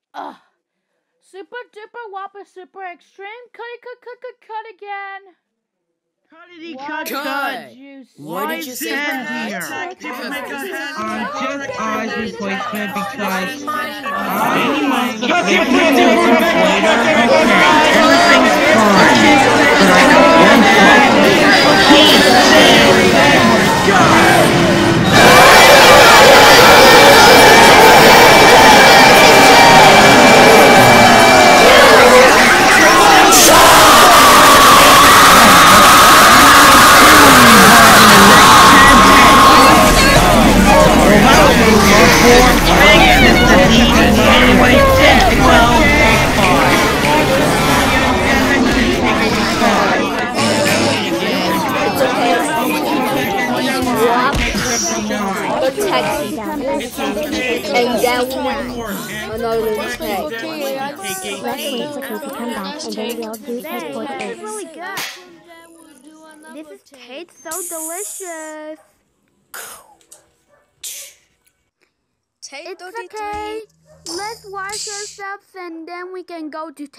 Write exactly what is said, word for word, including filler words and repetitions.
Ugh. Super duper whopper super extreme. Cut it, cut, cut, cut, cut again. Cuttity Why cut Cut. cut. You Why Why did you is say that that? here? Just make a head. Uh, just eyes replacement because Any I month of like fifty fifty minutes minutes later. later. Okay, everything's Fine. fine. But I have one problem. Keep saying Edward, go! Well, that was a lot for big Mister D. Anyway, ten to twelve. It's okay. Walk the taxi down. And then another mistake. Let's wait till Casey come back and then we'll do it for the It's really good. This is, tastes so delicious. It's okay. Let's wash ourselves and then we can go to